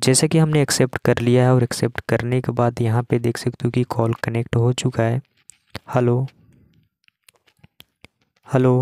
जैसे कि हमने एक्सेप्ट कर लिया है और एक्सेप्ट करने के बाद यहाँ पे देख सकते हो कि कॉल कनेक्ट हो चुका है। Hello hello.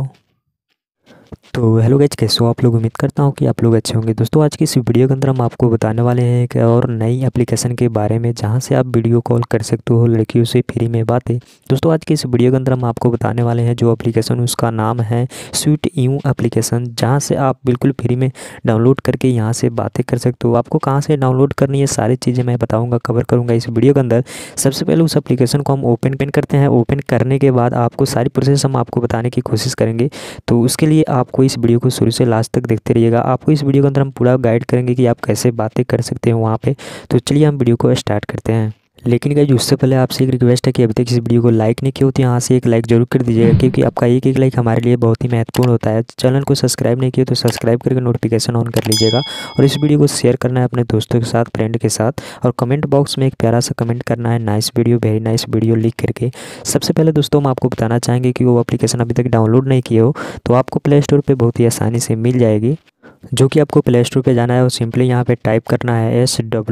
तो हेलो गाइस, कैसे हो आप लोग। उम्मीद करता हूँ कि आप लोग अच्छे होंगे। दोस्तों आज की इस वीडियो के अंदर हम आपको बताने वाले हैं एक और नई एप्लीकेशन के बारे में जहाँ से आप वीडियो कॉल कर सकते हो लड़कियों से फ्री में बातें। दोस्तों आज की इस वीडियो के अंदर हम आपको बताने वाले हैं जो एप्लीकेशन उसका नाम है स्वीट यूं एप्लीकेशन, जहाँ से आप बिल्कुल फ्री में डाउनलोड करके यहाँ से बातें कर सकते हो। आपको कहाँ से डाउनलोड करनी है सारी चीज़ें मैं बताऊँगा, कवर करूँगा इस वीडियो के अंदर। सबसे पहले उस एप्लीकेशन को हम ओपन करते हैं। ओपन करने के बाद आपको सारी प्रोसेस हम आपको बताने की कोशिश करेंगे। तो उसके लिए आपको इस वीडियो को शुरू से लास्ट तक देखते रहिएगा। आपको इस वीडियो के अंदर हम पूरा गाइड करेंगे कि आप कैसे बातें कर सकते हैं वहाँ पे। तो चलिए हम वीडियो को स्टार्ट करते हैं। लेकिन गाइस उससे पहले आपसे एक रिक्वेस्ट है कि अभी तक इस वीडियो को लाइक नहीं किया हो तो यहाँ से एक लाइक जरूर कर दीजिएगा, क्योंकि आपका एक एक लाइक हमारे लिए बहुत ही महत्वपूर्ण होता है। चैनल को सब्सक्राइब नहीं किया तो सब्सक्राइब करके नोटिफिकेशन ऑन कर लीजिएगा, और इस वीडियो को शेयर करना है अपने दोस्तों के साथ, फ्रेंड के साथ, और कमेंट बॉक्स में एक प्यारा सा कमेंट करना है nice video, very nice video लिख करके। सबसे पहले दोस्तों हम आपको बताना चाहेंगे कि वो एप्लीकेशन अभी तक डाउनलोड नहीं किए हो तो आपको प्ले स्टोर पर बहुत ही आसानी से मिल जाएगी। जो कि आपको प्ले स्टोर पे जाना है और सिंपली यहाँ पे टाइप करना है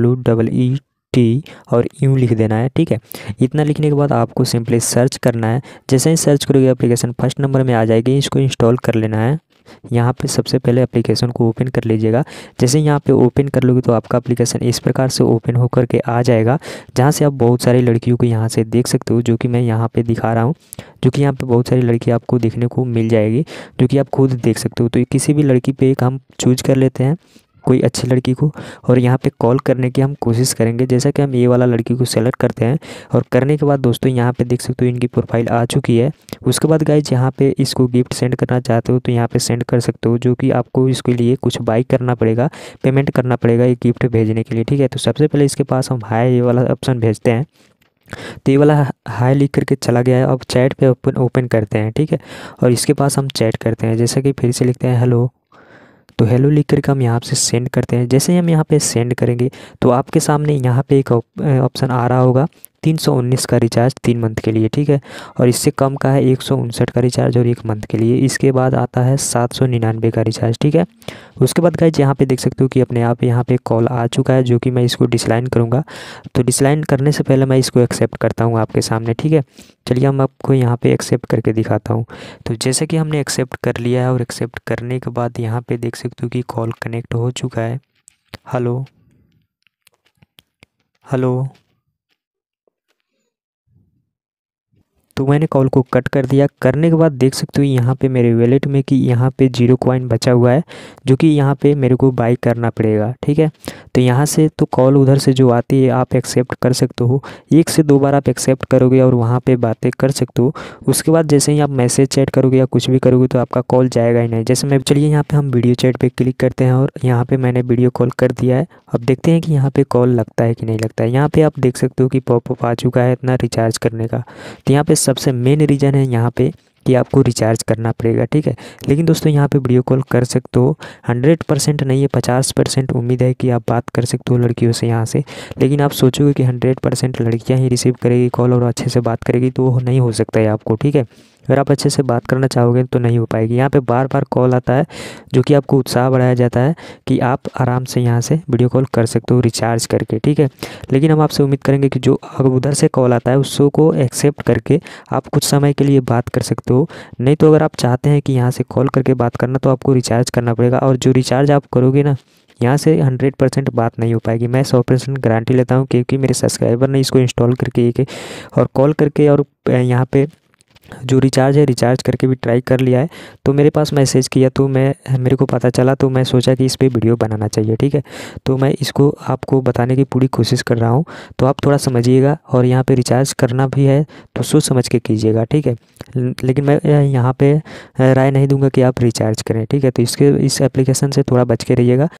SWEET और यूं लिख देना है। ठीक है, इतना लिखने के बाद आपको सिंपली सर्च करना है। जैसे ही सर्च करोगे एप्लीकेशन फर्स्ट नंबर में आ जाएगी, इसको इंस्टॉल कर लेना है। यहाँ पे सबसे पहले एप्लीकेशन को ओपन कर लीजिएगा। जैसे यहाँ पे ओपन कर लोगे तो आपका एप्लीकेशन इस प्रकार से ओपन होकर के आ जाएगा, जहाँ से आप बहुत सारी लड़कियों को यहाँ से देख सकते हो, जो कि मैं यहाँ पे दिखा रहा हूँ। जो कि यहाँ पे बहुत सारी लड़की आपको देखने को मिल जाएगी, जो कि आप खुद देख सकते हो। तो किसी भी लड़की पे एक हम चूज कर लेते हैं, कोई अच्छी लड़की को, और यहाँ पे कॉल करने की हम कोशिश करेंगे। जैसा कि हम ये वाला लड़की को सेलेक्ट करते हैं, और करने के बाद दोस्तों यहाँ पे देख सकते हो इनकी प्रोफाइल आ चुकी है। उसके बाद गाइज यहाँ पे इसको गिफ्ट सेंड करना चाहते हो तो यहाँ पे सेंड कर सकते हो, जो कि आपको इसके लिए कुछ बाई करना पड़ेगा, पेमेंट करना पड़ेगा ये गिफ्ट भेजने के लिए। ठीक है, तो सबसे पहले इसके पास हम हाय ये वाला ऑप्शन भेजते हैं। तो ये वाला हाय लिख करके चला गया है। अब चैट पे ओपन करते हैं। ठीक है, और इसके पास हम चैट करते हैं। जैसा कि फिर से लिखते हैं हेलो, तो हेलो लिख करके हम यहाँ से सेंड करते हैं। जैसे ही हम यहाँ पे सेंड करेंगे तो आपके सामने यहाँ पे एक ऑप्शन आ रहा होगा 319 का रिचार्ज 3 मंथ के लिए। ठीक है, और इससे कम का है 159 का रिचार्ज और 1 मंथ के लिए। इसके बाद आता है 799 का रिचार्ज। ठीक है, उसके बाद गाइज यहाँ पे देख सकते हो कि अपने आप यहाँ पे कॉल आ चुका है, जो कि मैं इसको डिसलाइन करूँगा। तो डिसलाइन करने से पहले मैं इसको एक्सेप्ट करता हूँ आपके सामने। ठीक है, चलिए हम आपको यहाँ पे एक्सेप्ट करके दिखाता हूँ। तो जैसे कि हमने एक्सेप्ट कर लिया है और एक्सेप्ट करने के बाद यहाँ पे देख सकते हो कि कॉल कनेक्ट हो चुका है। Hello hello. तो मैंने कॉल को कट कर दिया। करने के बाद देख सकते हो यहाँ पे मेरे वॉलेट में कि यहाँ पे 0 कॉइन बचा हुआ है, जो कि यहाँ पे मेरे को बाई करना पड़ेगा। ठीक है, तो यहाँ से तो कॉल उधर से जो आती है आप एक्सेप्ट कर सकते हो। 1 से 2 बार आप एक्सेप्ट करोगे और वहाँ पे बातें कर सकते हो। उसके बाद जैसे ही आप मैसेज चैट करोगे या कुछ भी करोगे तो आपका कॉल जाएगा ही नहीं। जैसे मैं चलिए यहाँ पे हम वीडियो चैट पे क्लिक करते हैं, और यहाँ पे मैंने वीडियो कॉल कर दिया है। अब देखते हैं कि यहाँ पे कॉल लगता है कि नहीं लगता है। यहाँ पे आप देख सकते हो कि पॉपअप आ चुका है इतना रिचार्ज करने का। तो यहाँ पे सबसे मेन रीज़न है यहाँ पे कि आपको रिचार्ज करना पड़ेगा। ठीक है, लेकिन दोस्तों यहाँ पे वीडियो कॉल कर सकते हो। 100% नहीं है, 50% उम्मीद है कि आप बात कर सकते हो लड़कियों से यहाँ से। लेकिन आप सोचोगे कि 100% लड़कियाँ ही रिसीव करेगी कॉल और अच्छे से बात करेगी, तो वो नहीं हो सकता है आपको। ठीक है, अगर आप अच्छे से बात करना चाहोगे तो नहीं हो पाएगी। यहाँ पे बार बार कॉल आता है, जो कि आपको उत्साह बढ़ाया जाता है कि आप आराम से यहाँ से वीडियो कॉल कर सकते हो रिचार्ज करके। ठीक है, लेकिन हम आपसे उम्मीद करेंगे कि जो अब उधर से कॉल आता है उसको को एक्सेप्ट करके आप कुछ समय के लिए बात कर सकते हो। नहीं तो अगर आप चाहते हैं कि यहाँ से कॉल करके बात करना तो आपको रिचार्ज करना पड़ेगा, और जो रिचार्ज आप करोगे ना यहाँ से 100% बात नहीं हो पाएगी। मैं 100% गारंटी लेता हूँ, क्योंकि मेरे सब्सक्राइबर ने इसको इंस्टॉल करके एक और कॉल करके और यहाँ पे जो रिचार्ज है रिचार्ज करके भी ट्राई कर लिया है। तो मेरे पास मैसेज किया तो मेरे को पता चला, तो मैं सोचा कि इस पर वीडियो बनाना चाहिए। ठीक है, तो मैं इसको आपको बताने की पूरी कोशिश कर रहा हूँ, तो आप थोड़ा समझिएगा। और यहाँ पे रिचार्ज करना भी है तो सोच समझ के कीजिएगा। ठीक है, लेकिन मैं यहाँ पे राय नहीं दूंगा कि आप रिचार्ज करें। ठीक है, तो इस एप्लीकेशन से थोड़ा बच के रहिएगा।